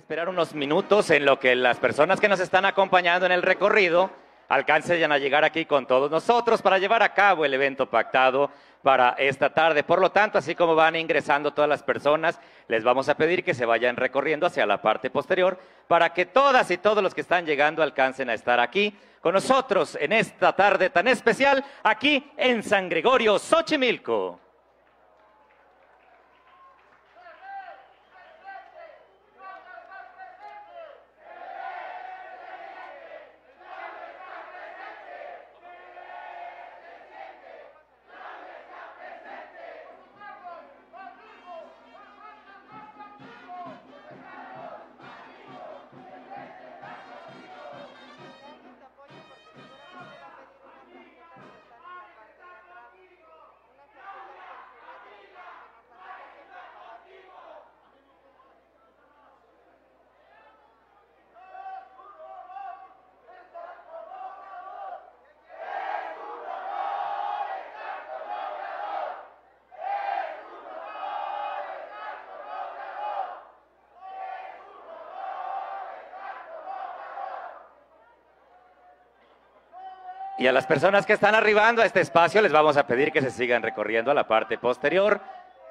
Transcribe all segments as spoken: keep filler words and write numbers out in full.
esperar unos minutos en lo que las personas que nos están acompañando en el recorrido alcancen a llegar aquí con todos nosotros para llevar a cabo el evento pactado para esta tarde. Por lo tanto, así como van ingresando todas las personas, les vamos a pedir que se vayan recorriendo hacia la parte posterior para que todas y todos los que están llegando alcancen a estar aquí con nosotros en esta tarde tan especial, aquí en San Gregorio, Xochimilco. Y a las personas que están arribando a este espacio les vamos a pedir que se sigan recorriendo a la parte posterior.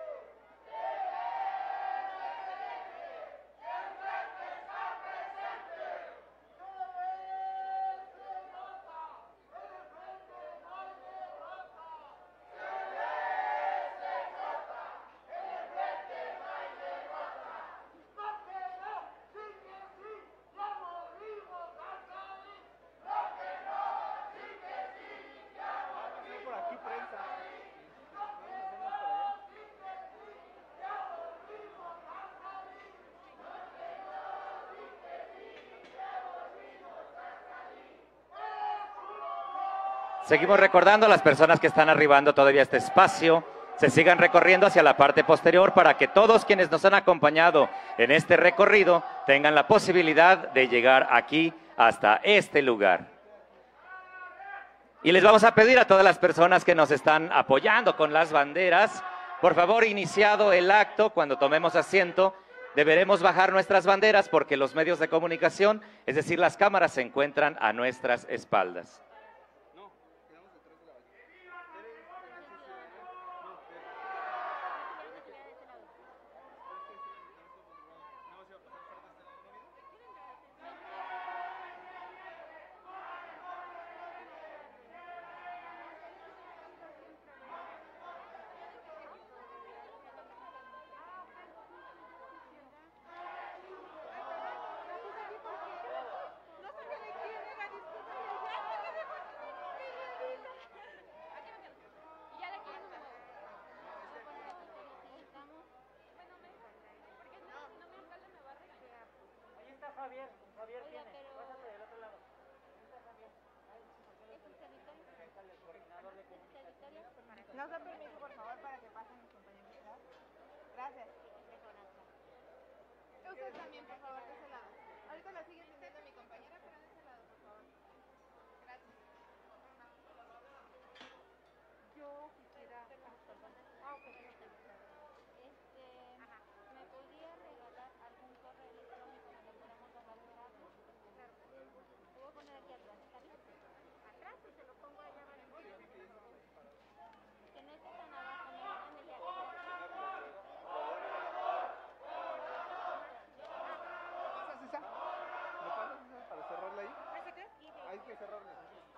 Seguimos recordando a las personas que están arribando todavía a este espacio, se sigan recorriendo hacia la parte posterior para que todos quienes nos han acompañado en este recorrido tengan la posibilidad de llegar aquí hasta este lugar. Y les vamos a pedir a todas las personas que nos están apoyando con las banderas, por favor, iniciado el acto, cuando tomemos asiento, deberemos bajar nuestras banderas porque los medios de comunicación, es decir, las cámaras, se encuentran a nuestras espaldas. Javier, Javier tiene, pásate del otro lado. Está Javier. ¿Es el sanitario? El coordinador de comunicación. Nos da permiso, por favor, para que pasen mis compañeros. Gracias. Ustedes también, por favor, de ese lado. Ahorita la sigue atendiendo mi compañera, pero de ese lado, por favor. Gracias. Yo quisiera... Ah, ok. Este, ¿me podría regalar algún correo electrónico donde podamos hablar de datos? Claro. Lo voy a poner aquí atrás, ¿está bien? Atrás y se lo pongo allá para el bolso. Que no esté tan abajo, me van a meter. ¿Pasas esa? ¿Me pasas esa para cerrarla ahí? Hay que cerrarla.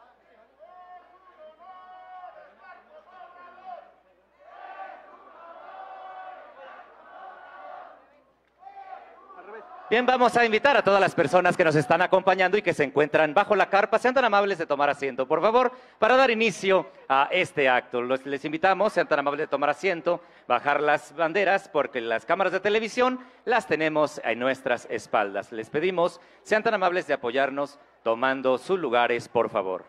Bien, vamos a invitar a todas las personas que nos están acompañando y que se encuentran bajo la carpa, sean tan amables de tomar asiento, por favor, para dar inicio a este acto. Los, les invitamos, sean tan amables de tomar asiento, bajar las banderas, porque las cámaras de televisión las tenemos en nuestras espaldas. Les pedimos, sean tan amables de apoyarnos tomando sus lugares, por favor.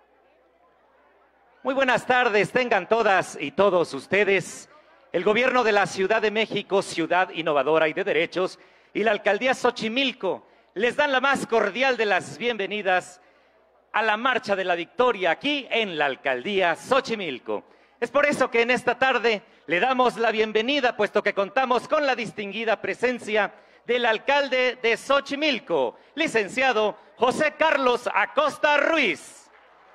Muy buenas tardes, tengan todas y todos ustedes. El gobierno de la Ciudad de México, ciudad innovadora y de derechos, y la alcaldía Xochimilco les dan la más cordial de las bienvenidas a la Marcha de la Victoria aquí en la alcaldía Xochimilco. Es por eso que en esta tarde le damos la bienvenida, puesto que contamos con la distinguida presencia del alcalde de Xochimilco, licenciado José Carlos Acosta Ruiz.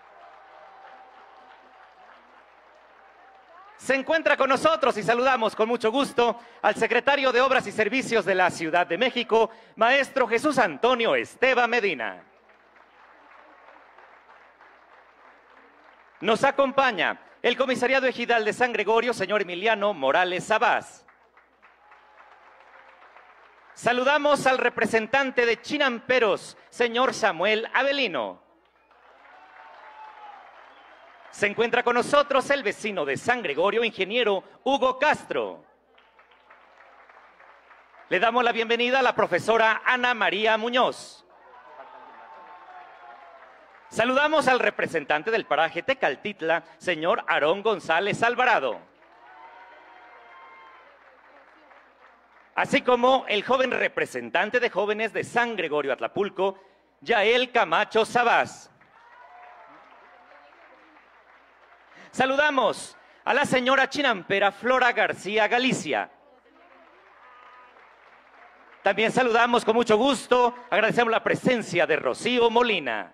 Se encuentra con nosotros y saludamos con mucho gusto al secretario de Obras y Servicios de la Ciudad de México, maestro Jesús Antonio Esteva Medina. Nos acompaña el comisariado ejidal de San Gregorio, señor Emiliano Morales Sabás. Saludamos al representante de Chinamperos, señor Samuel Avelino. Se encuentra con nosotros el vecino de San Gregorio, ingeniero Hugo Castro. Le damos la bienvenida a la profesora Ana María Muñoz. Saludamos al representante del paraje Tecaltitla, señor Aarón González Alvarado. Así como el joven representante de jóvenes de San Gregorio Atlapulco, Yael Camacho Sabás. Saludamos a la señora chinampera Flora García Galicia. También saludamos con mucho gusto, agradecemos la presencia de Rocío Molina.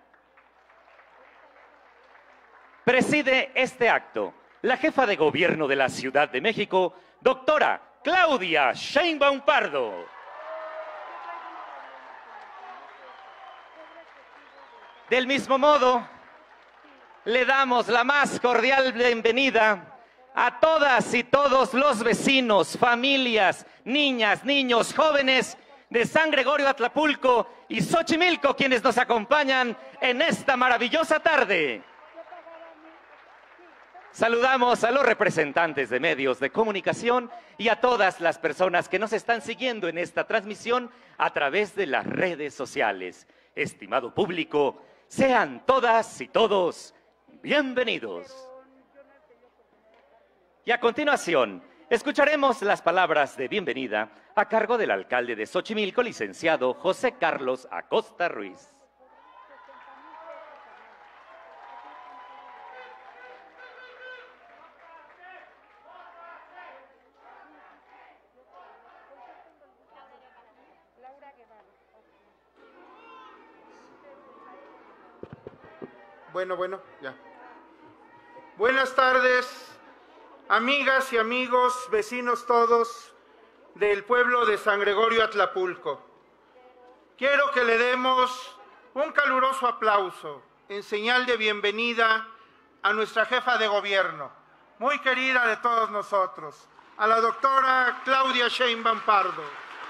Preside este acto la jefa de gobierno de la Ciudad de México, doctora Claudia Sheinbaum Pardo. Del mismo modo, le damos la más cordial bienvenida a todas y todos los vecinos, familias, niñas, niños, jóvenes de San Gregorio Atlapulco y Xochimilco, quienes nos acompañan en esta maravillosa tarde. Saludamos a los representantes de medios de comunicación y a todas las personas que nos están siguiendo en esta transmisión a través de las redes sociales. Estimado público, sean todas y todos bienvenidos. Y a continuación, escucharemos las palabras de bienvenida a cargo del alcalde de Xochimilco, licenciado José Carlos Acosta Ruiz. Bueno, bueno, ya. Buenas tardes, amigas y amigos, vecinos todos del pueblo de San Gregorio Atlapulco. Quiero que le demos un caluroso aplauso en señal de bienvenida a nuestra jefa de gobierno, muy querida de todos nosotros, a la doctora Claudia Sheinbaum Pardo.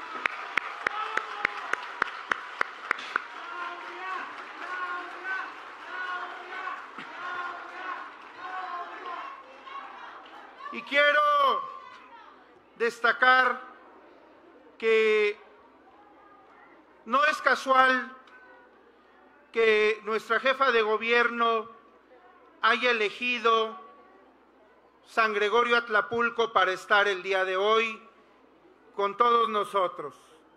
Y quiero destacar que no es casual que nuestra jefa de gobierno haya elegido San Gregorio Atlapulco para estar el día de hoy con todos nosotros.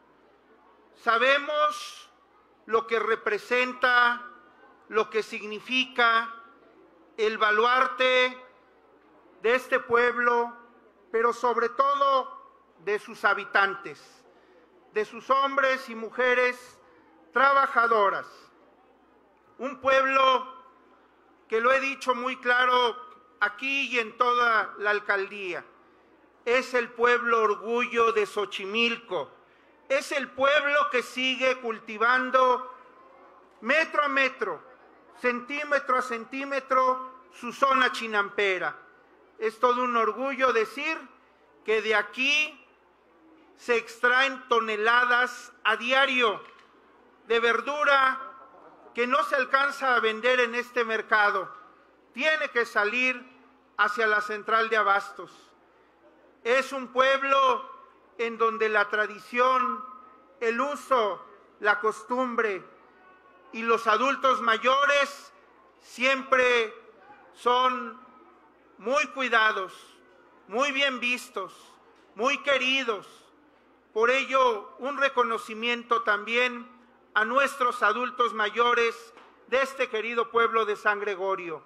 Sabemos lo que representa, lo que significa el baluarte de este pueblo, pero sobre todo de sus habitantes, de sus hombres y mujeres trabajadoras. Un pueblo que lo he dicho muy claro aquí y en toda la alcaldía, es el pueblo orgullo de Xochimilco, es el pueblo que sigue cultivando metro a metro, centímetro a centímetro su zona chinampera. Es todo un orgullo decir que de aquí se extraen toneladas a diario de verdura que no se alcanza a vender en este mercado. Tiene que salir hacia la central de abastos. Es un pueblo en donde la tradición, el uso, la costumbre y los adultos mayores siempre son muy cuidados, muy bien vistos, muy queridos. Por ello, un reconocimiento también a nuestros adultos mayores de este querido pueblo de San Gregorio.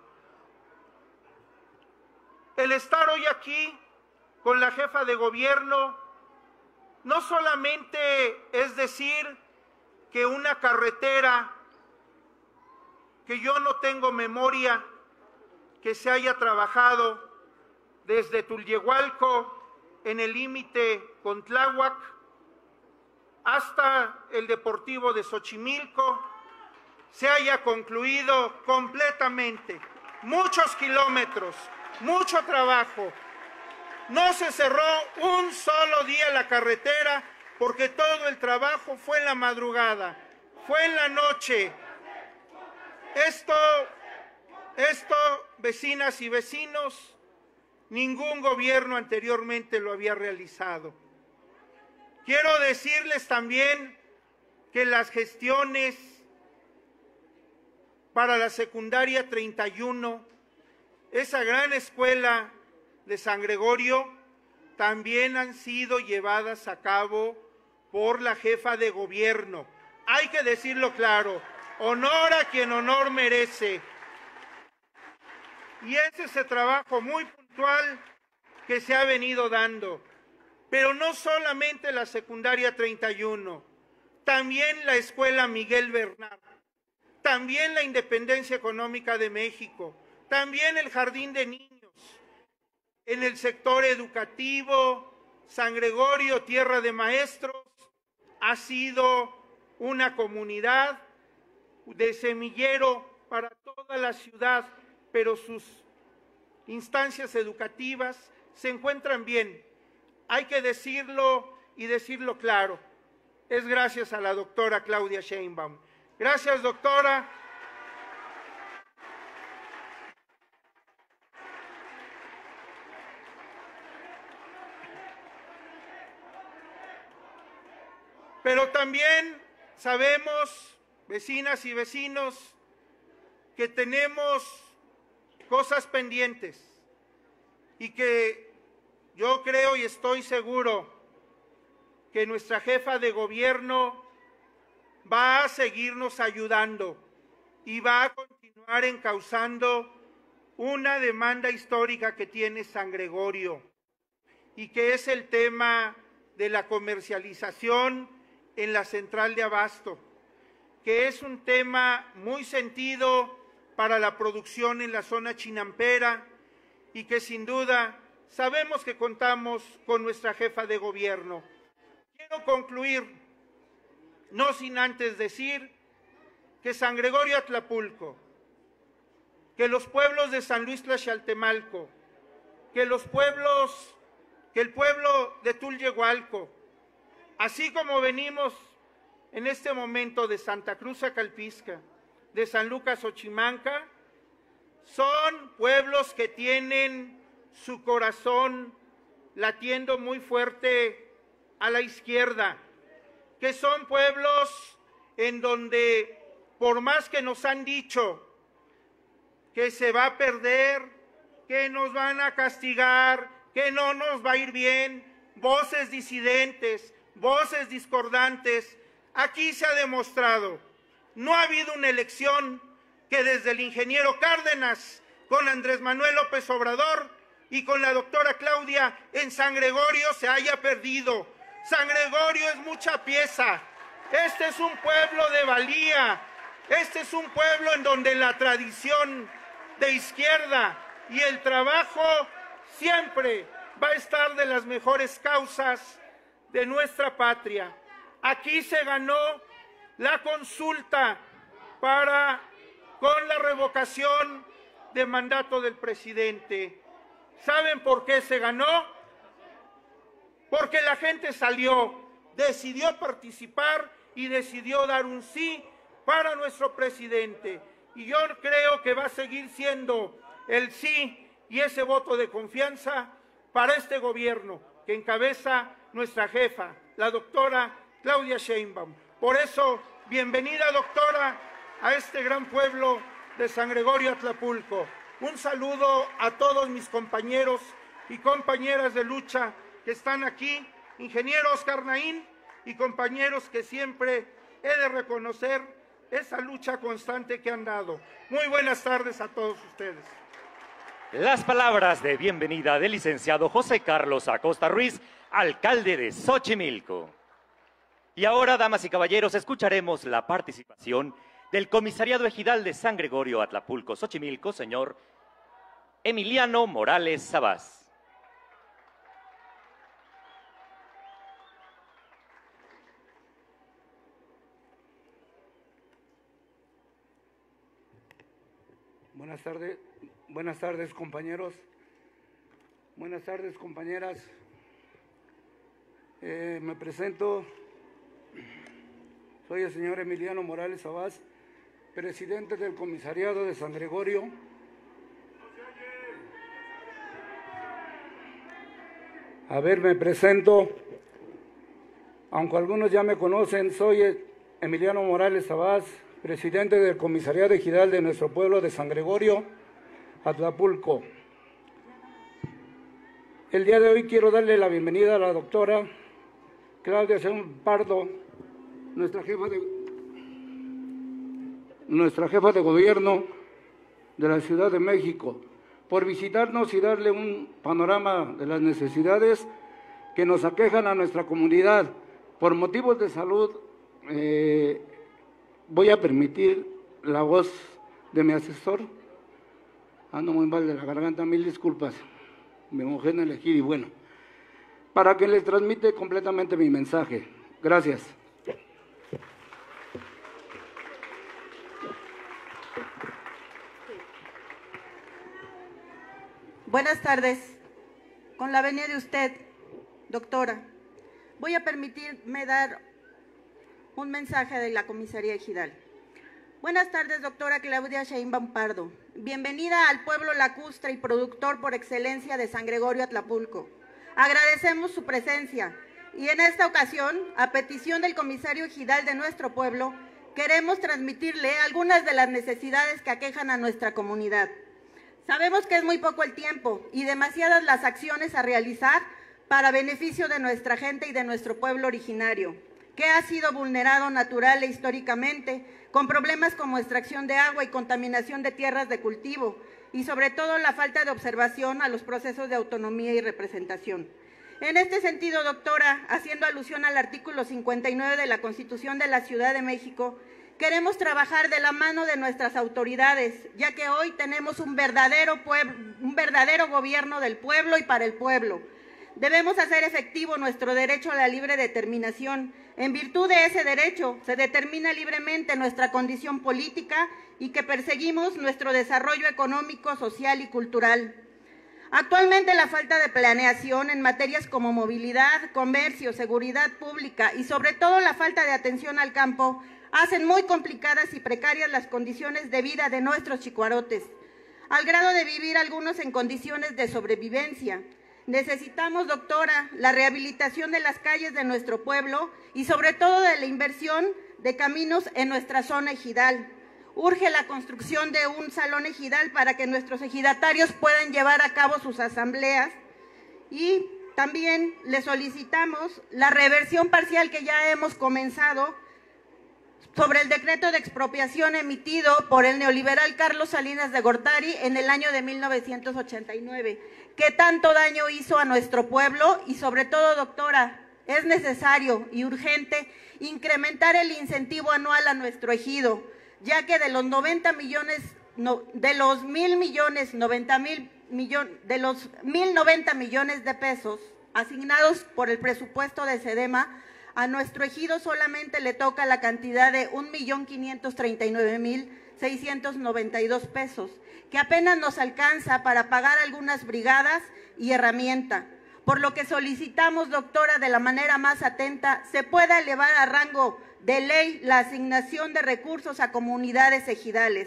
El estar hoy aquí con la jefa de gobierno no solamente es decir que una carretera que yo no tengo memoria que se haya trabajado desde Tulyehualco en el límite con Tláhuac hasta el Deportivo de Xochimilco se haya concluido completamente. Muchos kilómetros, mucho trabajo. No se cerró un solo día la carretera porque todo el trabajo fue en la madrugada, fue en la noche. Esto, esto, vecinas y vecinos, ningún gobierno anteriormente lo había realizado. Quiero decirles también que las gestiones para la secundaria treinta y uno, esa gran escuela de San Gregorio, también han sido llevadas a cabo por la jefa de gobierno. Hay que decirlo claro, honor a quien honor merece. Y es ese trabajo muy puntual que se ha venido dando. Pero no solamente la secundaria treinta y uno, también la escuela Miguel Bernal, también la Independencia Económica de México, también el Jardín de Niños. En el sector educativo, San Gregorio, tierra de maestros, ha sido una comunidad de semillero para toda la ciudad, pero sus instancias educativas se encuentran bien. Hay que decirlo y decirlo claro. Es gracias a la doctora Claudia Sheinbaum. Gracias, doctora. Pero también sabemos, vecinas y vecinos, que tenemos cosas pendientes y que yo creo y estoy seguro que nuestra jefa de gobierno va a seguirnos ayudando y va a continuar encauzando una demanda histórica que tiene San Gregorio y que es el tema de la comercialización en la central de abasto, que es un tema muy sentido para la producción en la zona chinampera y que sin duda sabemos que contamos con nuestra jefa de gobierno. Quiero concluir, no sin antes decir que San Gregorio Atlapulco, que los pueblos de San Luis Tlaxaltemalco, que los pueblos, que el pueblo de Tulyehualco, así como venimos en este momento de Santa Cruz Acalpisca, de San Lucas Xochimanca, son pueblos que tienen su corazón latiendo muy fuerte a la izquierda, que son pueblos en donde, por más que nos han dicho que se va a perder, que nos van a castigar, que no nos va a ir bien, voces disidentes, voces discordantes, aquí se ha demostrado, no ha habido una elección que desde el ingeniero Cárdenas, con Andrés Manuel López Obrador y con la doctora Claudia en San Gregorio se haya perdido. San Gregorio es mucha pieza, este es un pueblo de valía, este es un pueblo en donde la tradición de izquierda y el trabajo siempre va a estar de las mejores causas de nuestra patria. Aquí se ganó la consulta para, con la revocación de mandato del presidente. ¿Saben por qué se ganó? Porque la gente salió, decidió participar y decidió dar un sí para nuestro presidente. Y yo creo que va a seguir siendo el sí y ese voto de confianza para este gobierno que encabeza nuestra jefa, la doctora Claudia Sheinbaum. Por eso, bienvenida, doctora, a este gran pueblo de San Gregorio Atlapulco. Un saludo a todos mis compañeros y compañeras de lucha que están aquí, ingeniero Oscar Naín y compañeros que siempre he de reconocer esa lucha constante que han dado. Muy buenas tardes a todos ustedes. Las palabras de bienvenida del licenciado José Carlos Acosta Ruiz, alcalde de Xochimilco. Y ahora, damas y caballeros, escucharemos la participación del Comisariado Ejidal de San Gregorio Atlapulco, Xochimilco, señor Emiliano Morales Sabás. Buenas tardes, buenas tardes compañeros, buenas tardes compañeras. Eh, me presento, soy el señor Emiliano Morales Sabás, presidente del Comisariado de San Gregorio. A ver, me presento, aunque algunos ya me conocen, soy Emiliano Morales Sabás, presidente del Comisariado Ejidal de nuestro pueblo de San Gregorio, Atlapulco. El día de hoy quiero darle la bienvenida a la doctora Claudia Sheinbaum Pardo, nuestra jefa de, nuestra jefa de gobierno de la Ciudad de México, por visitarnos y darle un panorama de las necesidades que nos aquejan a nuestra comunidad. Por motivos de salud, eh, voy a permitir la voz de mi asesor. Ando muy mal de la garganta, mil disculpas. Me mojé en elegir y bueno, para que les transmite completamente mi mensaje. Gracias. Buenas tardes. Con la venia de usted, doctora, voy a permitirme dar un mensaje de la Comisaría Ejidal. Buenas tardes, doctora Claudia Sheinbaum Pardo. Bienvenida al pueblo lacustre y productor por excelencia de San Gregorio Atlapulco. Agradecemos su presencia y en esta ocasión, a petición del comisario Ejidal de nuestro pueblo, queremos transmitirle algunas de las necesidades que aquejan a nuestra comunidad. Sabemos que es muy poco el tiempo y demasiadas las acciones a realizar para beneficio de nuestra gente y de nuestro pueblo originario, que ha sido vulnerado natural e históricamente, con problemas como extracción de agua y contaminación de tierras de cultivo, y sobre todo la falta de observación a los procesos de autonomía y representación. En este sentido, doctora, haciendo alusión al artículo cincuenta y nueve de la Constitución de la Ciudad de México, queremos trabajar de la mano de nuestras autoridades, ya que hoy tenemos un verdadero, pueblo, un verdadero gobierno del pueblo y para el pueblo. Debemos hacer efectivo nuestro derecho a la libre determinación. En virtud de ese derecho, se determina libremente nuestra condición política y que perseguimos nuestro desarrollo económico, social y cultural. Actualmente, la falta de planeación en materias como movilidad, comercio, seguridad pública y sobre todo la falta de atención al campo hacen muy complicadas y precarias las condiciones de vida de nuestros chicuarotes, al grado de vivir algunos en condiciones de sobrevivencia. Necesitamos, doctora, la rehabilitación de las calles de nuestro pueblo y sobre todo de la inversión de caminos en nuestra zona ejidal. Urge la construcción de un salón ejidal para que nuestros ejidatarios puedan llevar a cabo sus asambleas y también le solicitamos la reversión parcial que ya hemos comenzado sobre el decreto de expropiación emitido por el neoliberal Carlos Salinas de Gortari en el año de mil novecientos ochenta y nueve, que tanto daño hizo a nuestro pueblo y sobre todo, doctora, es necesario y urgente incrementar el incentivo anual a nuestro ejido, ya que de los noventa millones, no, de los mil millones, noventa mil millones, de los mil noventa millones de pesos asignados por el presupuesto de SEDEMA, a nuestro ejido solamente le toca la cantidad de un millón quinientos treinta y nueve mil seiscientos noventa y dos pesos, que apenas nos alcanza para pagar algunas brigadas y herramienta, por lo que solicitamos, doctora, de la manera más atenta, se pueda elevar a rango de ley la asignación de recursos a comunidades ejidales.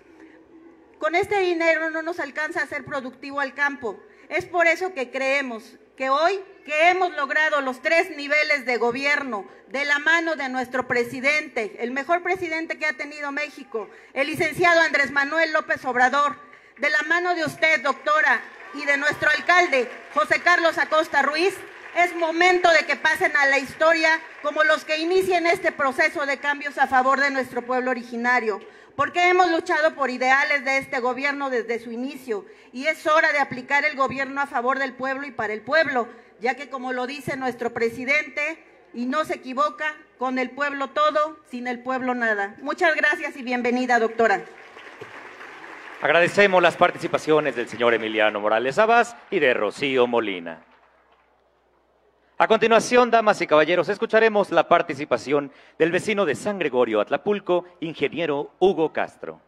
Con este dinero no nos alcanza a ser productivo al campo. Es por eso que creemos que hoy que hemos logrado los tres niveles de gobierno de la mano de nuestro presidente, el mejor presidente que ha tenido México, el licenciado Andrés Manuel López Obrador, de la mano de usted, doctora, y de nuestro alcalde, José Carlos Acosta Ruiz, es momento de que pasen a la historia como los que inicien este proceso de cambios a favor de nuestro pueblo originario, porque hemos luchado por ideales de este gobierno desde su inicio y es hora de aplicar el gobierno a favor del pueblo y para el pueblo, ya que como lo dice nuestro presidente, y no se equivoca, con el pueblo todo, sin el pueblo nada. Muchas gracias y bienvenida, doctora. Agradecemos las participaciones del señor Emiliano Morales Abás y de Rocío Molina. A continuación, damas y caballeros, escucharemos la participación del vecino de San Gregorio Atlapulco, ingeniero Hugo Castro.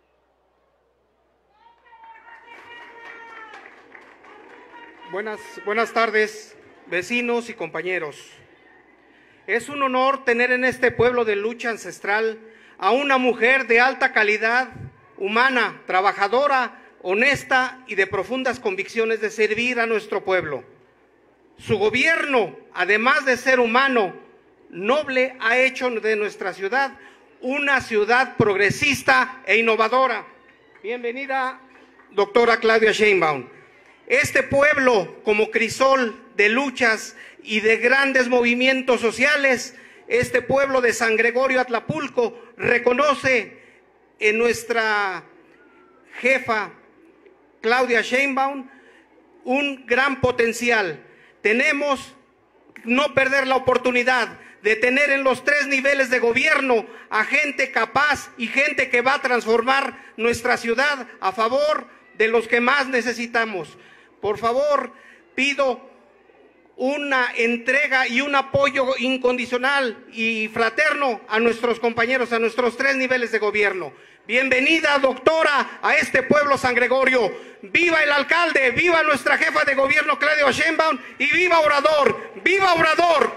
Buenas, buenas tardes, vecinos y compañeros. Es un honor tener en este pueblo de lucha ancestral a una mujer de alta calidad, humana, trabajadora, honesta y de profundas convicciones de servir a nuestro pueblo. Su gobierno, además de ser humano, noble, ha hecho de nuestra ciudad una ciudad progresista e innovadora. Bienvenida, doctora Claudia Sheinbaum. Este pueblo, como crisol de luchas y de grandes movimientos sociales, este pueblo de San Gregorio Atlapulco reconoce en nuestra jefa Claudia Sheinbaum un gran potencial. Tenemos que no perder la oportunidad de tener en los tres niveles de gobierno a gente capaz y gente que va a transformar nuestra ciudad a favor de los que más necesitamos. Por favor, pido una entrega y un apoyo incondicional y fraterno a nuestros compañeros, a nuestros tres niveles de gobierno. Bienvenida, doctora, a este pueblo San Gregorio. ¡Viva el alcalde! ¡Viva nuestra jefa de gobierno, Claudia Sheinbaum! ¡Y viva Obrador! ¡Viva Obrador!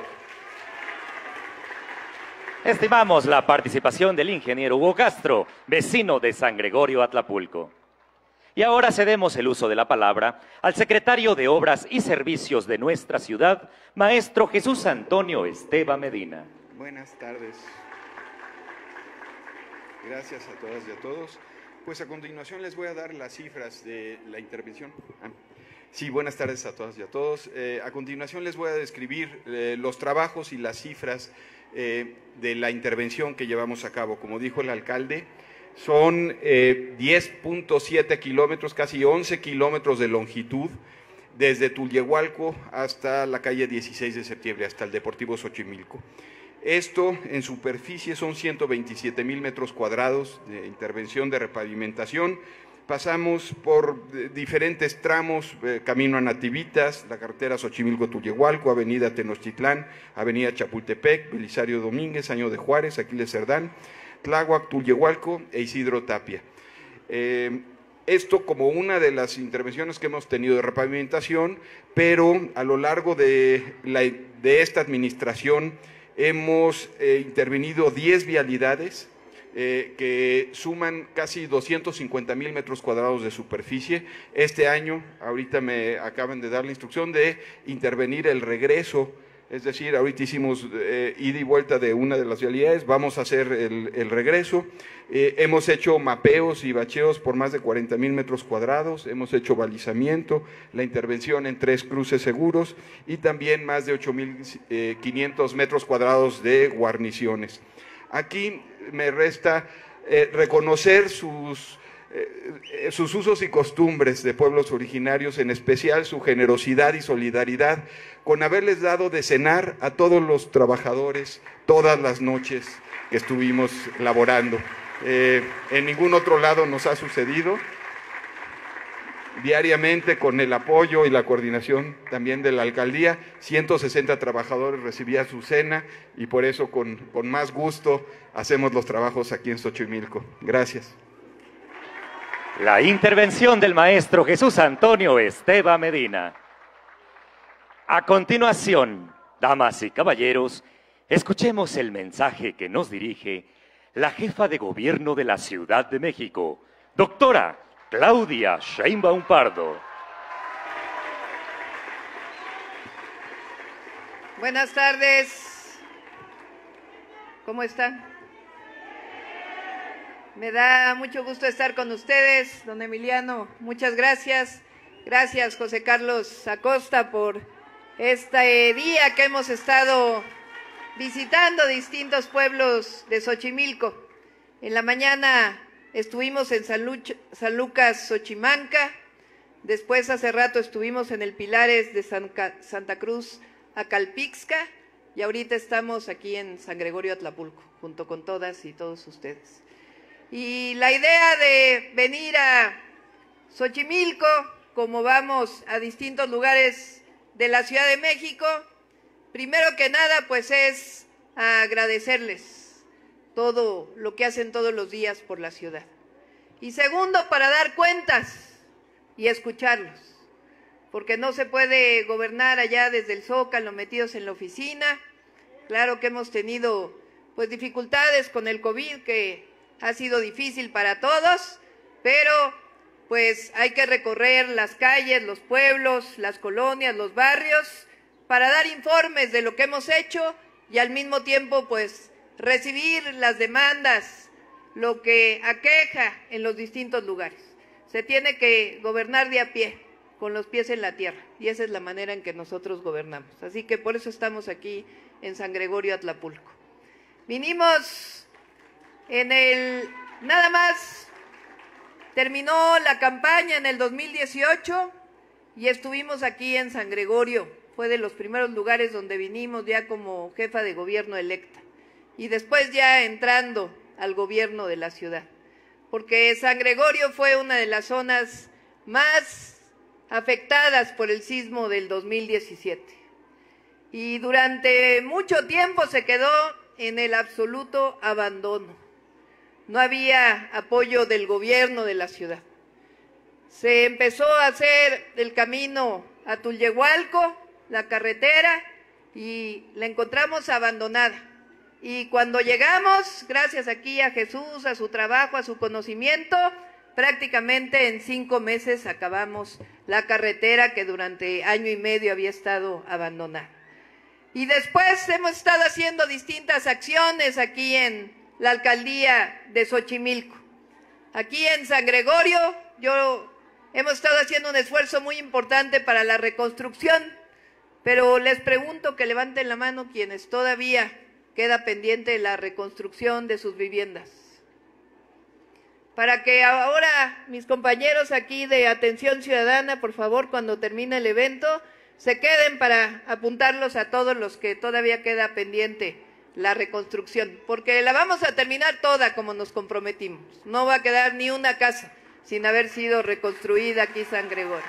Estimamos la participación del ingeniero Hugo Castro, vecino de San Gregorio Atlapulco. Y ahora cedemos el uso de la palabra al secretario de Obras y Servicios de nuestra ciudad, maestro Jesús Antonio Esteva Medina. Buenas tardes. Gracias a todas y a todos. Pues a continuación les voy a dar las cifras de la intervención. Ah, sí, buenas tardes a todas y a todos. Eh, a continuación les voy a describir eh, los trabajos y las cifras eh, de la intervención que llevamos a cabo. Como dijo el alcalde, son eh, diez punto siete kilómetros, casi once kilómetros de longitud, desde Tulyehualco hasta la calle dieciséis de septiembre, hasta el Deportivo Xochimilco. Esto en superficie son ciento veintisiete mil metros cuadrados de intervención de repavimentación. Pasamos por diferentes tramos, eh, camino a Nativitas, la carretera Xochimilco-Tulyehualco, avenida Tenochtitlán, avenida Chapultepec, Belisario Domínguez, Año de Juárez, Aquiles Cerdán, Tláhuac, Tulyehualco e Isidro Tapia. Eh, esto como una de las intervenciones que hemos tenido de repavimentación, pero a lo largo de, la, de esta administración hemos eh, intervenido diez vialidades eh, que suman casi doscientos cincuenta mil metros cuadrados de superficie. Este año, ahorita me acaban de dar la instrucción de intervenir el regreso. Es decir, ahorita hicimos eh, ida y vuelta de una de las vialidades, vamos a hacer el, el regreso. Eh, hemos hecho mapeos y bacheos por más de cuarenta mil metros cuadrados, hemos hecho balizamiento, la intervención en tres cruces seguros y también más de ocho mil quinientos metros cuadrados de guarniciones. Aquí me resta eh, reconocer sus… Eh, sus usos y costumbres de pueblos originarios, en especial su generosidad y solidaridad con haberles dado de cenar a todos los trabajadores todas las noches que estuvimos laborando. Eh, en ningún otro lado nos ha sucedido. Diariamente, con el apoyo y la coordinación también de la alcaldía, ciento sesenta trabajadores recibían su cena y por eso con, con más gusto hacemos los trabajos aquí en Xochimilco. Gracias. La intervención del maestro Jesús Antonio Esteva Medina. A continuación, damas y caballeros, escuchemos el mensaje que nos dirige la jefa de gobierno de la Ciudad de México, doctora Claudia Sheinbaum Pardo. Buenas tardes. ¿Cómo están? Me da mucho gusto estar con ustedes, don Emiliano, muchas gracias. Gracias, José Carlos Acosta, por este día que hemos estado visitando distintos pueblos de Xochimilco. En la mañana estuvimos en San, Luch, San Lucas, Xochimanca, después hace rato estuvimos en el Pilares de San, Santa Cruz, Acalpixca, y ahorita estamos aquí en San Gregorio Atlapulco, junto con todas y todos ustedes. Y la idea de venir a Xochimilco, como vamos a distintos lugares de la Ciudad de México, primero que nada, pues es agradecerles todo lo que hacen todos los días por la ciudad. Y segundo, para dar cuentas y escucharlos, porque no se puede gobernar allá desde el Zócalo, metidos en la oficina. Claro que hemos tenido pues dificultades con el COVID, que ha sido difícil para todos, pero pues hay que recorrer las calles, los pueblos, las colonias, los barrios, para dar informes de lo que hemos hecho y al mismo tiempo pues recibir las demandas, lo que aqueja en los distintos lugares. Se tiene que gobernar de a pie, con los pies en la tierra, y esa es la manera en que nosotros gobernamos. Así que por eso estamos aquí en San Gregorio Atlapulco. Vinimos en el, nada más, terminó la campaña en el dos mil dieciocho y estuvimos aquí en San Gregorio. Fue de los primeros lugares donde vinimos ya como jefa de gobierno electa y después ya entrando al gobierno de la ciudad, porque San Gregorio fue una de las zonas más afectadas por el sismo del dos mil diecisiete y durante mucho tiempo se quedó en el absoluto abandono. No había apoyo del gobierno de la ciudad. Se empezó a hacer el camino a Tulyehualco, la carretera, y la encontramos abandonada. Y cuando llegamos, gracias aquí a Jesús, a su trabajo, a su conocimiento, prácticamente en cinco meses acabamos la carretera que durante año y medio había estado abandonada. Y después hemos estado haciendo distintas acciones aquí en la alcaldía de Xochimilco. Aquí en San Gregorio, yo hemos estado haciendo un esfuerzo muy importante para la reconstrucción, pero les pregunto que levanten la mano quienes todavía queda pendiente la reconstrucción de sus viviendas. Para que ahora mis compañeros aquí de Atención Ciudadana, por favor, cuando termine el evento, se queden para apuntarlos a todos los que todavía queda pendiente la reconstrucción, porque la vamos a terminar toda como nos comprometimos. No va a quedar ni una casa sin haber sido reconstruida aquí San Gregorio.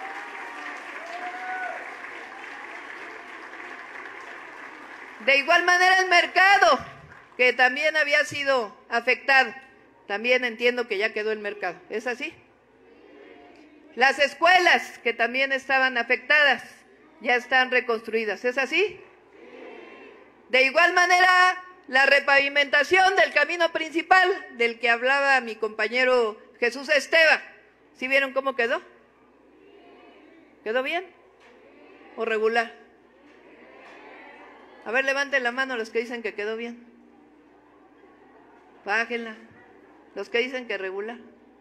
De igual manera el mercado, que también había sido afectado, también entiendo que ya quedó el mercado, ¿es así? Las escuelas, que también estaban afectadas, ya están reconstruidas, ¿es así? De igual manera, la repavimentación del camino principal, del que hablaba mi compañero Jesús Esteva, ¿sí vieron cómo quedó? ¿Quedó bien o regular? A ver, levanten la mano los que dicen que quedó bien. Bájenla. Los que dicen que regular.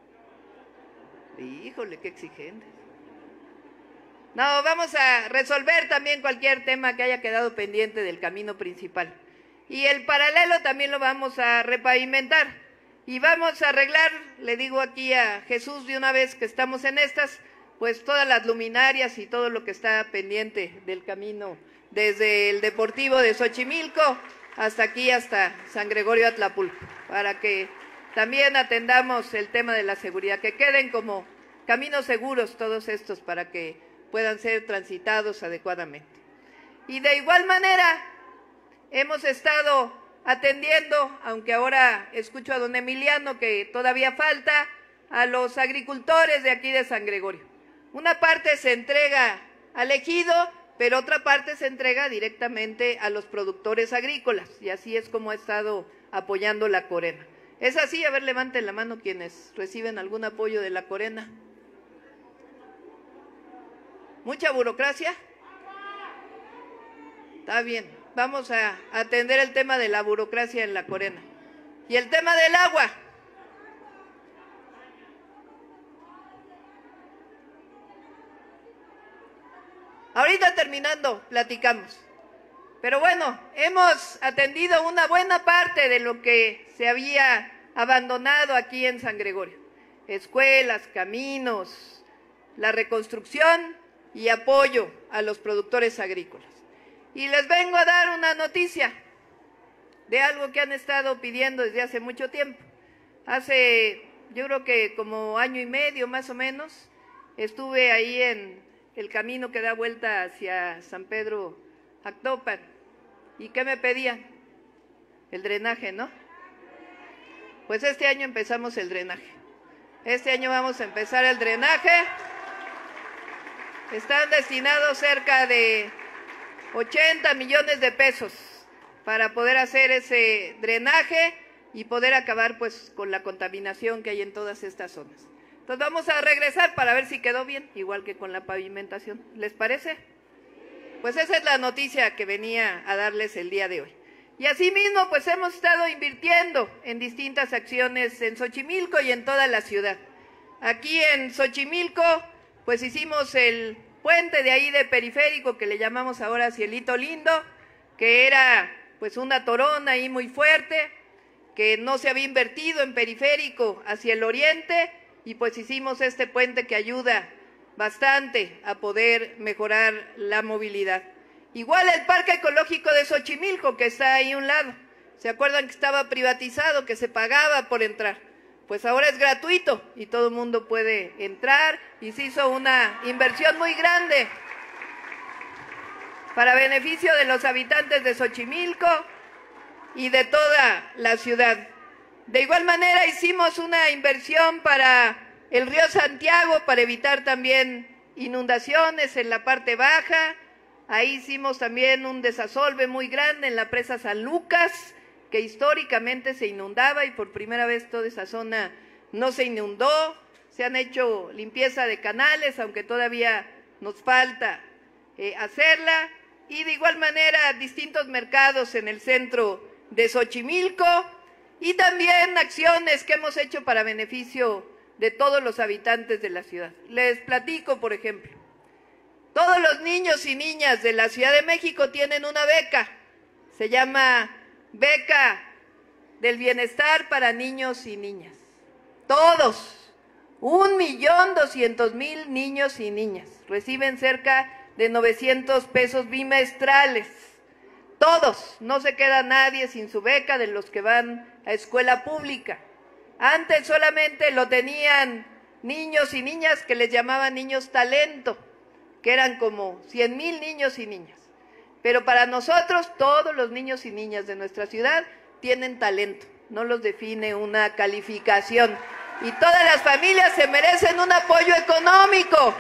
Híjole, qué exigentes. No, vamos a resolver también cualquier tema que haya quedado pendiente del camino principal. Y el paralelo también lo vamos a repavimentar. Y vamos a arreglar, le digo aquí a Jesús de una vez que estamos en estas, pues todas las luminarias y todo lo que está pendiente del camino, desde el Deportivo de Xochimilco hasta aquí, hasta San Gregorio Atlapulco, para que también atendamos el tema de la seguridad, que queden como caminos seguros todos estos para que puedan ser transitados adecuadamente. Y de igual manera hemos estado atendiendo, aunque ahora escucho a don Emiliano que todavía falta, a los agricultores de aquí de San Gregorio. Una parte se entrega al ejido, pero otra parte se entrega directamente a los productores agrícolas, y así es como ha estado apoyando la Corena. ¿Es así? A ver, levanten la mano quienes reciben algún apoyo de la Corena. ¿Mucha burocracia? Está bien, vamos a atender el tema de la burocracia en la Corena. Y el tema del agua. Ahorita terminando, platicamos. Pero bueno, hemos atendido una buena parte de lo que se había abandonado aquí en San Gregorio. Escuelas, caminos, la reconstrucción y apoyo a los productores agrícolas. Y les vengo a dar una noticia de algo que han estado pidiendo desde hace mucho tiempo. Hace, yo creo que como año y medio más o menos, estuve ahí en el camino que da vuelta hacia San Pedro Actopan. ¿Y qué me pedían? El drenaje, ¿no? Pues este año empezamos el drenaje. Este año vamos a empezar el drenaje. Están destinados cerca de ochenta millones de pesos para poder hacer ese drenaje y poder acabar pues con la contaminación que hay en todas estas zonas. Entonces vamos a regresar para ver si quedó bien, igual que con la pavimentación. ¿Les parece? Pues esa es la noticia que venía a darles el día de hoy. Y asimismo, pues hemos estado invirtiendo en distintas acciones en Xochimilco y en toda la ciudad. Aquí en Xochimilco, pues hicimos el puente de ahí de periférico, que le llamamos ahora Cielito Lindo, que era pues una torona ahí muy fuerte, que no se había invertido en periférico hacia el oriente, y pues hicimos este puente que ayuda bastante a poder mejorar la movilidad. Igual el Parque Ecológico de Xochimilco, que está ahí a un lado. ¿Se acuerdan que estaba privatizado, que se pagaba por entrar? Pues ahora es gratuito y todo el mundo puede entrar, y se hizo una inversión muy grande para beneficio de los habitantes de Xochimilco y de toda la ciudad. De igual manera hicimos una inversión para el río Santiago para evitar también inundaciones en la parte baja. Ahí hicimos también un desasolve muy grande en la presa San Lucas, que históricamente se inundaba y por primera vez toda esa zona no se inundó. Se han hecho limpieza de canales, aunque todavía nos falta eh, hacerla. Y de igual manera distintos mercados en el centro de Xochimilco y también acciones que hemos hecho para beneficio de todos los habitantes de la ciudad. Les platico, por ejemplo, todos los niños y niñas de la Ciudad de México tienen una beca, se llama Beca del Bienestar para Niños y Niñas. Todos, un millón doscientos mil niños y niñas, reciben cerca de novecientos pesos bimestrales. Todos, no se queda nadie sin su beca de los que van a escuela pública. Antes solamente lo tenían niños y niñas que les llamaban niños talento, que eran como cien mil niños y niñas. Pero para nosotros, todos los niños y niñas de nuestra ciudad tienen talento, no los define una calificación. Y todas las familias se merecen un apoyo económico.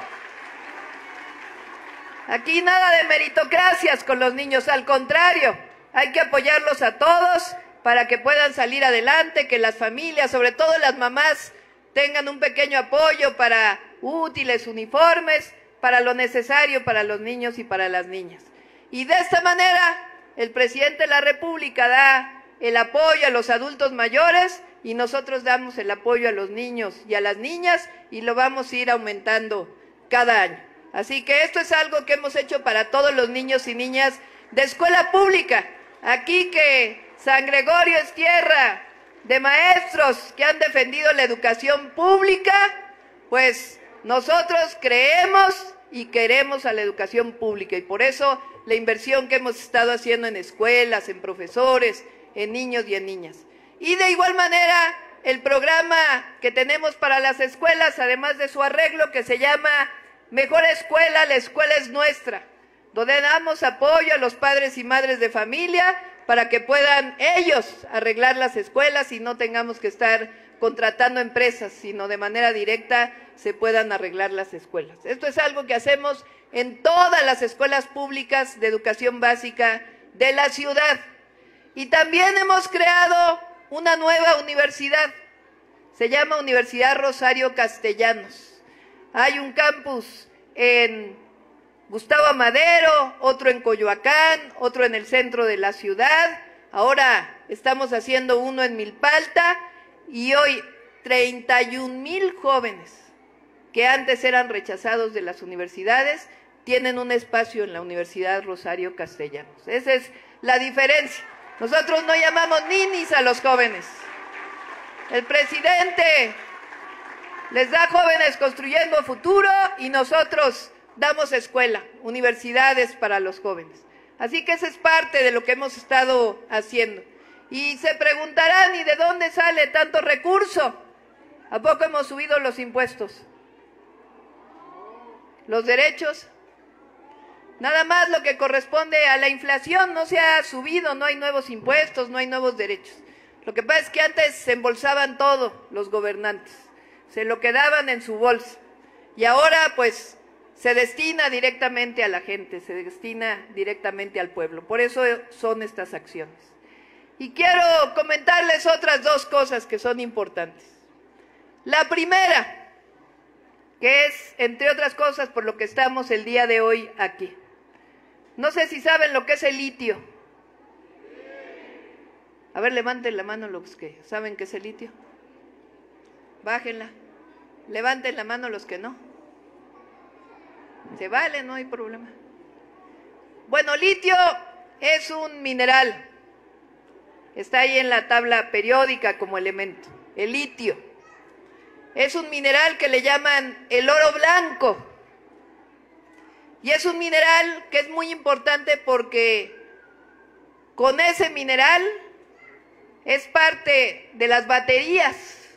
Aquí nada de meritocracias con los niños, al contrario, hay que apoyarlos a todos para que puedan salir adelante, que las familias, sobre todo las mamás, tengan un pequeño apoyo para útiles, uniformes, para lo necesario para los niños y para las niñas. Y de esta manera, el presidente de la República da el apoyo a los adultos mayores y nosotros damos el apoyo a los niños y a las niñas y lo vamos a ir aumentando cada año. Así que esto es algo que hemos hecho para todos los niños y niñas de escuela pública. Aquí que San Gregorio es tierra de maestros que han defendido la educación pública, pues nosotros creemos y queremos a la educación pública y por eso la inversión que hemos estado haciendo en escuelas, en profesores, en niños y en niñas. Y de igual manera, el programa que tenemos para las escuelas, además de su arreglo, que se llama Mejor Escuela, la escuela es nuestra, donde damos apoyo a los padres y madres de familia para que puedan ellos arreglar las escuelas y no tengamos que estar contratando empresas, sino de manera directa se puedan arreglar las escuelas. Esto es algo que hacemos en todas las escuelas públicas de educación básica de la ciudad. Y también hemos creado una nueva universidad, se llama Universidad Rosario Castellanos. Hay un campus en Gustavo Madero, otro en Coyoacán, otro en el centro de la ciudad. Ahora estamos haciendo uno en Milpalta y hoy treinta y un mil jóvenes que antes eran rechazados de las universidades tienen un espacio en la Universidad Rosario Castellanos. Esa es la diferencia. Nosotros no llamamos ninis a los jóvenes. El presidente les da jóvenes construyendo futuro y nosotros damos escuela, universidades para los jóvenes. Así que esa es parte de lo que hemos estado haciendo. Y se preguntarán, ¿y de dónde sale tanto recurso? ¿A poco hemos subido los impuestos? ¿Los derechos? Nada más lo que corresponde a la inflación no se ha subido, no hay nuevos impuestos, no hay nuevos derechos. Lo que pasa es que antes se embolsaban todo los gobernantes, se lo quedaban en su bolsa y ahora pues se destina directamente a la gente, se destina directamente al pueblo. Por eso son estas acciones. Y quiero comentarles otras dos cosas que son importantes. La primera, que es, entre otras cosas, por lo que estamos el día de hoy aquí. No sé si saben lo que es el litio. A ver, levanten la mano los que saben qué es el litio. Bájenla. Levanten la mano los que no. Se vale, no hay problema. Bueno, litio es un mineral. Está ahí en la tabla periódica como elemento. El litio es un mineral que le llaman el oro blanco. Y es un mineral que es muy importante porque con ese mineral es parte de las baterías.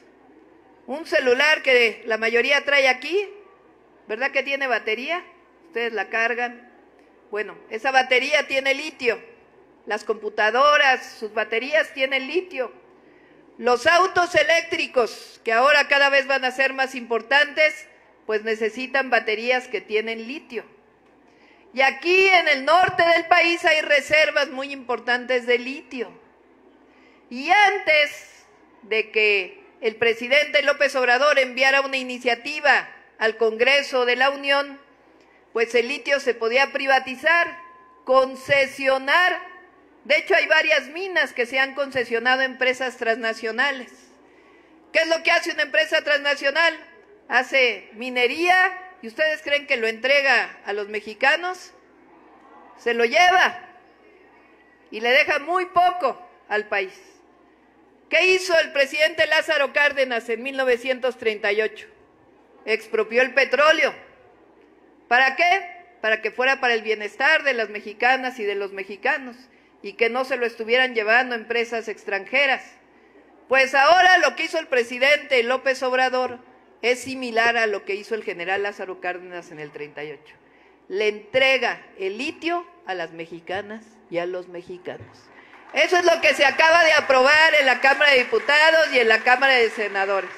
Un celular que la mayoría trae aquí, ¿verdad que tiene batería? Ustedes la cargan. Bueno, esa batería tiene litio. Las computadoras, sus baterías tienen litio. Los autos eléctricos, que ahora cada vez van a ser más importantes, pues necesitan baterías que tienen litio. Y aquí en el norte del país hay reservas muy importantes de litio. Y antes de que el presidente López Obrador enviara una iniciativa al Congreso de la Unión, pues el litio se podía privatizar, concesionar. De hecho, hay varias minas que se han concesionado a empresas transnacionales. ¿Qué es lo que hace una empresa transnacional? Hace minería. ¿Y ustedes creen que lo entrega a los mexicanos? Se lo lleva y le deja muy poco al país. ¿Qué hizo el presidente Lázaro Cárdenas en mil novecientos treinta y ocho? Expropió el petróleo. ¿Para qué? Para que fuera para el bienestar de las mexicanas y de los mexicanos y que no se lo estuvieran llevando empresas extranjeras. Pues ahora lo que hizo el presidente López Obrador es similar a lo que hizo el general Lázaro Cárdenas en el treinta y ocho. Le entrega el litio a las mexicanas y a los mexicanos. Eso es lo que se acaba de aprobar en la Cámara de Diputados y en la Cámara de Senadores.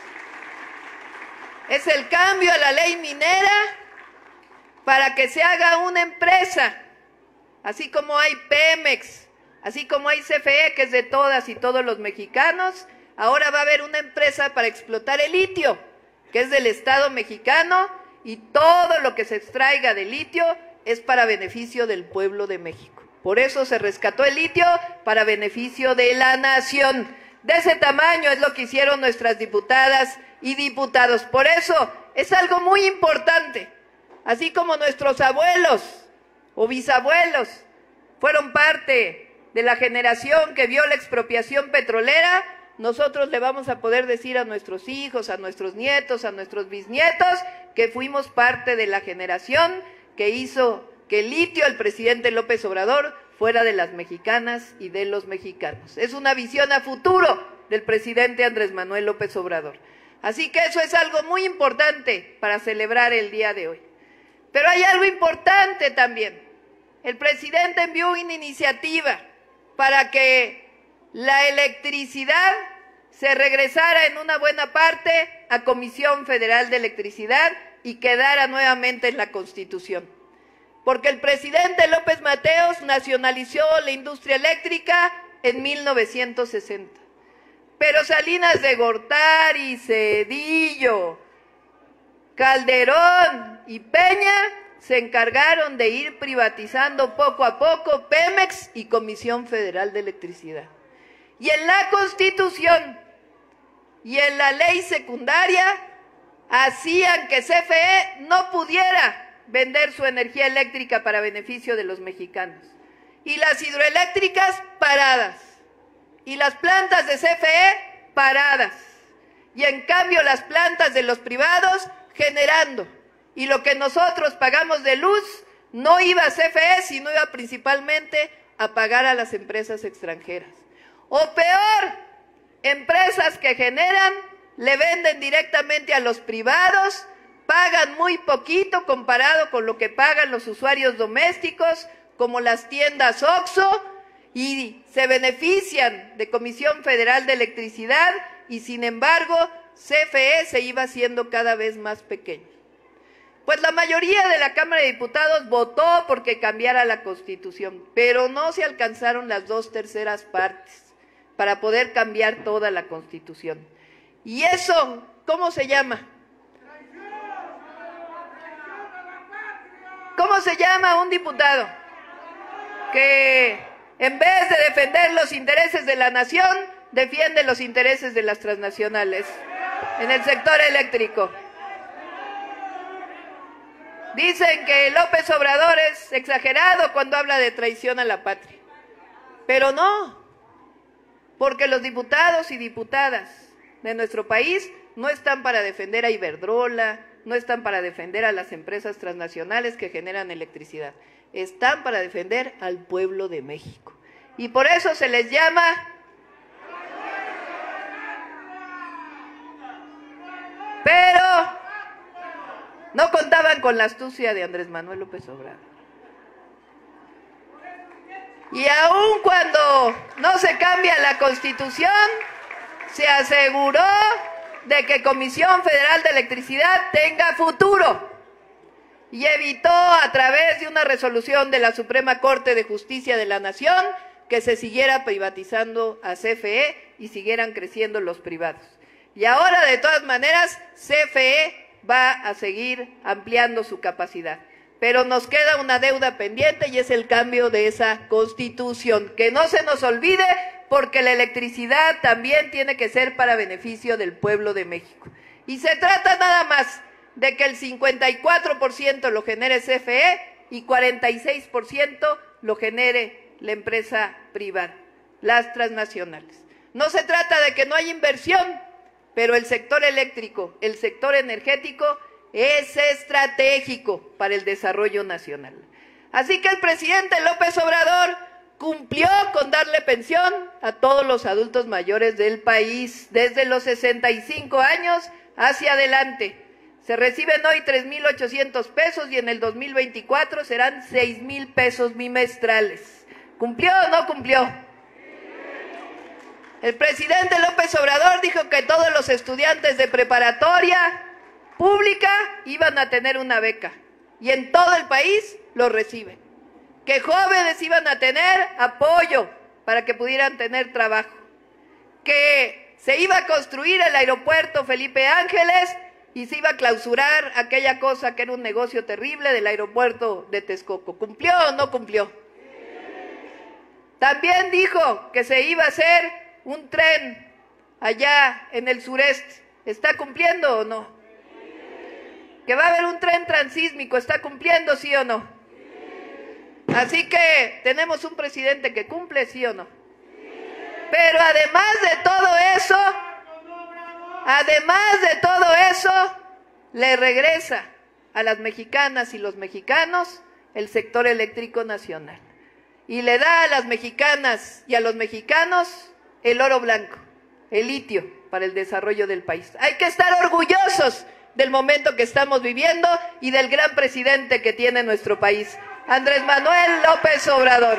Es el cambio a la ley minera para que se haga una empresa, así como hay Pemex, así como hay C F E, que es de todas y todos los mexicanos, ahora va a haber una empresa para explotar el litio, que es del Estado mexicano, y todo lo que se extraiga de litio es para beneficio del pueblo de México. Por eso se rescató el litio para beneficio de la nación. De ese tamaño es lo que hicieron nuestras diputadas y diputados. Por eso es algo muy importante. Así como nuestros abuelos o bisabuelos fueron parte de la generación que vio la expropiación petrolera, nosotros le vamos a poder decir a nuestros hijos, a nuestros nietos, a nuestros bisnietos, que fuimos parte de la generación que hizo que el litio, el presidente López Obrador, fuera de las mexicanas y de los mexicanos. Es una visión a futuro del presidente Andrés Manuel López Obrador. Así que eso es algo muy importante para celebrar el día de hoy. Pero hay algo importante también. El presidente envió una iniciativa para que la electricidad se regresara en una buena parte a Comisión Federal de Electricidad y quedara nuevamente en la Constitución. Porque el presidente López Mateos nacionalizó la industria eléctrica en mil novecientos sesenta. Pero Salinas de Gortari, Cedillo, Calderón y Peña se encargaron de ir privatizando poco a poco Pemex y Comisión Federal de Electricidad. Y en la Constitución y en la ley secundaria hacían que C F E no pudiera vender su energía eléctrica para beneficio de los mexicanos. Y las hidroeléctricas paradas. Y las plantas de C F E paradas. y en cambio las plantas de los privados generando. Y lo que nosotros pagamos de luz no iba a C F E, sino iba principalmente a pagar a las empresas extranjeras. O peor, empresas que generan, le venden directamente a los privados, pagan muy poquito comparado con lo que pagan los usuarios domésticos, como las tiendas Oxxo, y se benefician de Comisión Federal de Electricidad, y sin embargo, C F E se iba haciendo cada vez más pequeño. Pues la mayoría de la Cámara de Diputados votó porque cambiara la Constitución, pero no se alcanzaron las dos terceras partes para poder cambiar toda la Constitución. ¿Y eso cómo se llama? ¿Cómo se llama un diputado que en vez de defender los intereses de la nación, defiende los intereses de las transnacionales en el sector eléctrico? Dicen que López Obrador es exagerado cuando habla de traición a la patria, pero no, porque los diputados y diputadas de nuestro país no están para defender a Iberdrola, no están para defender a las empresas transnacionales que generan electricidad, están para defender al pueblo de México. Y por eso se les llama pero no contaban con la astucia de Andrés Manuel López Obrador. Y aun cuando no se cambia la Constitución, se aseguró de que Comisión Federal de Electricidad tenga futuro y evitó a través de una resolución de la Suprema Corte de Justicia de la Nación que se siguiera privatizando a C F E y siguieran creciendo los privados. Y ahora, de todas maneras, C F E va a seguir ampliando su capacidad. Pero nos queda una deuda pendiente y es el cambio de esa Constitución. Que no se nos olvide, porque la electricidad también tiene que ser para beneficio del pueblo de México. Y se trata nada más de que el cincuenta y cuatro por ciento lo genere C F E y cuarenta y seis por ciento lo genere la empresa privada, las transnacionales. No se trata de que no haya inversión, pero el sector eléctrico, el sector energético es estratégico para el desarrollo nacional. Así que el presidente López Obrador cumplió con darle pensión a todos los adultos mayores del país, desde los sesenta y cinco años hacia adelante. Se reciben hoy tres mil ochocientos pesos y en el dos mil veinticuatro serán seis mil pesos bimestrales. ¿Cumplió o no cumplió? El presidente López Obrador dijo que todos los estudiantes de preparatoria pública iban a tener una beca y en todo el país lo reciben. Que jóvenes iban a tener apoyo para que pudieran tener trabajo. Que se iba a construir el aeropuerto Felipe Ángeles y se iba a clausurar aquella cosa que era un negocio terrible del aeropuerto de Texcoco. ¿Cumplió o no cumplió? También dijo que se iba a hacer un tren allá en el sureste. ¿Está cumpliendo o no? Que va a haber un tren transísmico. ¿Está cumpliendo, sí o no? Así que tenemos un presidente que cumple, sí o no. Pero además de todo eso, además de todo eso, le regresa a las mexicanas y los mexicanos el sector eléctrico nacional. Y le da a las mexicanas y a los mexicanos el oro blanco, el litio para el desarrollo del país. Hay que estar orgullosos del momento que estamos viviendo y del gran presidente que tiene nuestro país, Andrés Manuel López Obrador.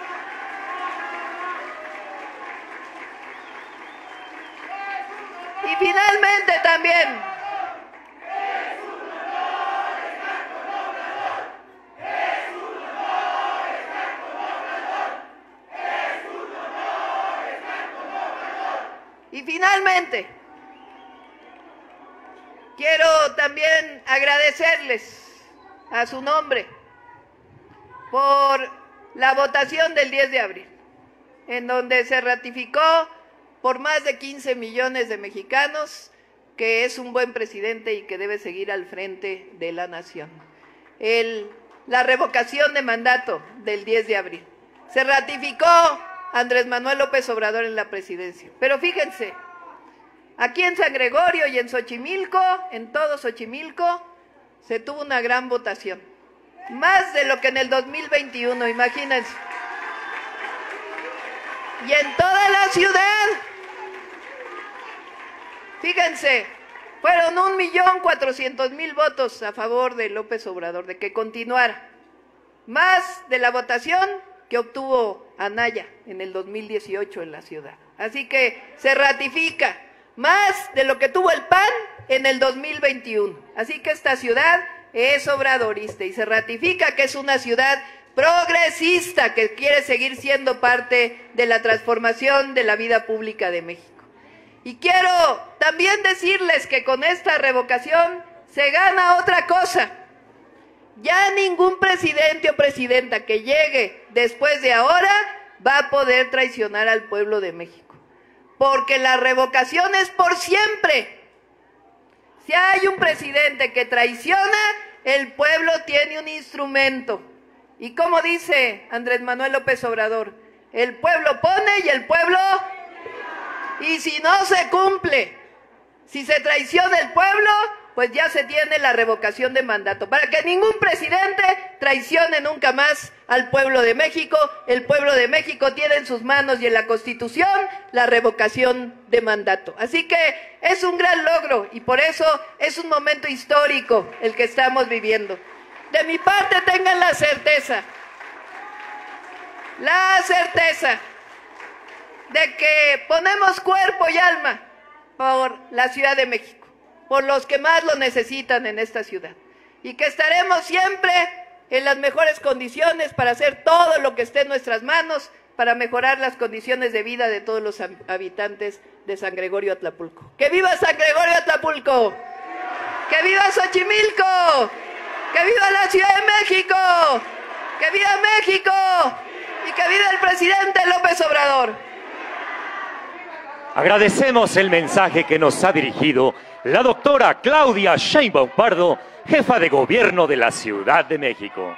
Y finalmente también, y finalmente, quiero también agradecerles a su nombre por la votación del diez de abril, en donde se ratificó por más de quince millones de mexicanos que es un buen presidente y que debe seguir al frente de la nación. El, la revocación de mandato del diez de abril. Se ratificó Andrés Manuel López Obrador en la presidencia. Pero fíjense, Aquí en San Gregorio y en Xochimilco, en todo Xochimilco, se tuvo una gran votación. Más de lo que en el dos mil veintiuno, imagínense. Y en toda la ciudad, fíjense, fueron un millón cuatrocientos mil votos a favor de López Obrador, de que continuara. Más de la votación que obtuvo Anaya en el dos mil dieciocho en la ciudad. Así que se ratifica más de lo que tuvo el P A N en el dos mil veintiuno. Así que esta ciudad es obradorista y se ratifica que es una ciudad progresista que quiere seguir siendo parte de la transformación de la vida pública de México. Y quiero también decirles que con esta revocación se gana otra cosa. Ya ningún presidente o presidenta que llegue después de ahora va a poder traicionar al pueblo de México. Porque la revocación es por siempre. Si hay un presidente que traiciona, el pueblo tiene un instrumento. Y como dice Andrés Manuel López Obrador, el pueblo pone y el pueblo... Y si no se cumple, si se traiciona el pueblo, pues ya se tiene la revocación de mandato. Para que ningún presidente traicione nunca más al pueblo de México. El pueblo de México tiene en sus manos y en la Constitución la revocación de mandato. Así que es un gran logro y por eso es un momento histórico el que estamos viviendo. De mi parte tengan la certeza, la certeza de que ponemos cuerpo y alma por la Ciudad de México, por los que más lo necesitan en esta ciudad, y que estaremos siempre en las mejores condiciones para hacer todo lo que esté en nuestras manos para mejorar las condiciones de vida de todos los habitantes de San Gregorio Atlapulco. ¡Que viva San Gregorio Atlapulco! ¡Que viva Xochimilco! ¡Que viva la Ciudad de México! ¡Que viva México! ¡Y que viva el presidente López Obrador! Agradecemos el mensaje que nos ha dirigido la doctora Claudia Sheinbaum Pardo, jefa de gobierno de la Ciudad de México.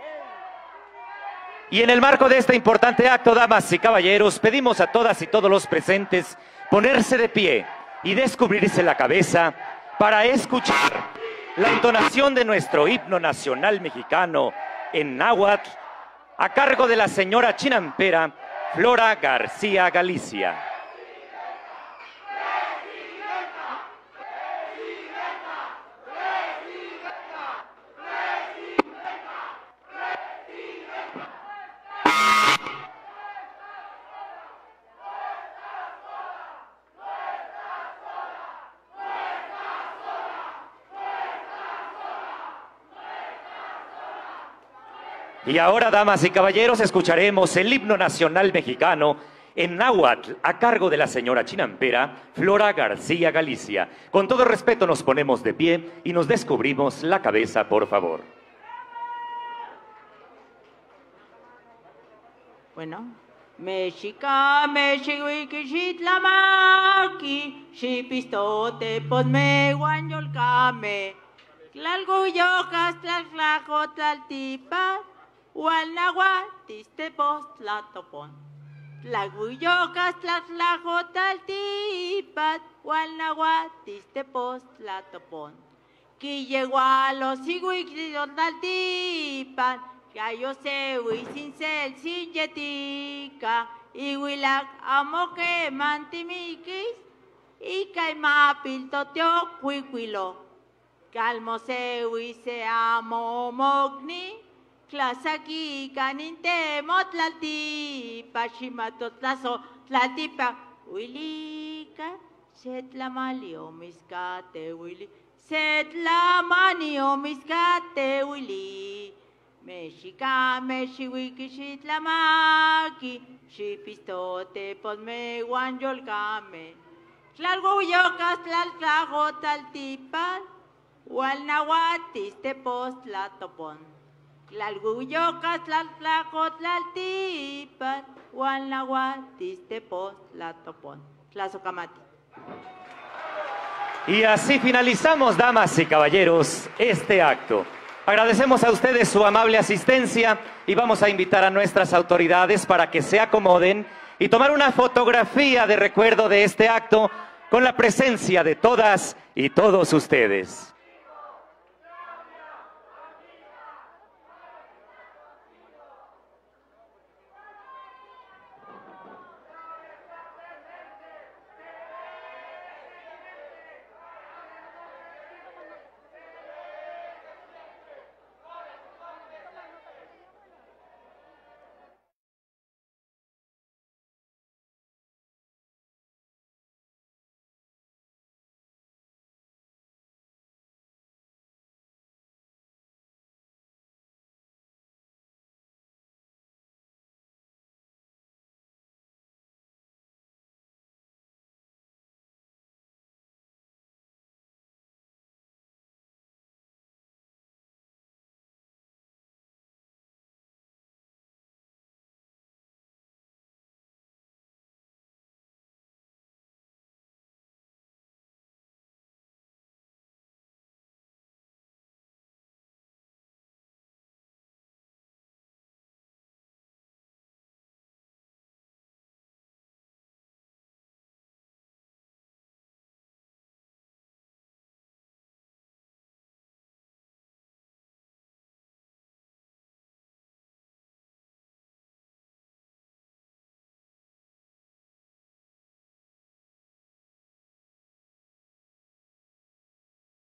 Y en el marco de este importante acto, damas y caballeros, pedimos a todas y todos los presentes ponerse de pie y descubrirse la cabeza para escuchar la entonación de nuestro himno nacional mexicano en náhuatl a cargo de la señora chinampera Flora García Galicia. Y ahora, damas y caballeros, escucharemos el himno nacional mexicano en náhuatl a cargo de la señora chinampera Flora García Galicia. Con todo respeto nos ponemos de pie y nos descubrimos la cabeza, por favor. Bueno. Mexica, Mexihuiqui, Xitlamaqui, Xipistote, Posme, Guanyolcame, Tlalguyocas, Tlaltlajo, Tlaltipa, Hualnahuatistepos, Tlatopon. Tlalguyocas, Tlaltlajo, Tlaltipa, Hualnahuatistepos, Tlatopon. Quillegualos, Iguiquidon, Tlaltipan, Yayo sewi sin sel sin yetica, Iwilac amoque mantimiquis, y caimapil toteo cuiquilo. Calmo sewi se amo mogni, clasaqui caninte motlaltipa, ximatotlazo tlatipa, huilica, setlamalio miscate huili, setlamanio miscate huili. Mexica, Mexihuiqui, Xitlamaqui, Xipistote, Posme, Guanyolcame, Tlalguyocas, Tlaltlajo, Tlaltipan, Hualnahuatistepos, Tlatopon. Tlalguyocas, Tlaltlajo, Tlaltipan, Hualnahuatistepos, Tlatopon. Tlazocamati. Y así finalizamos, damas y caballeros, este acto. Agradecemos a ustedes su amable asistencia y vamos a invitar a nuestras autoridades para que se acomoden y tomar una fotografía de recuerdo de este acto con la presencia de todas y todos ustedes.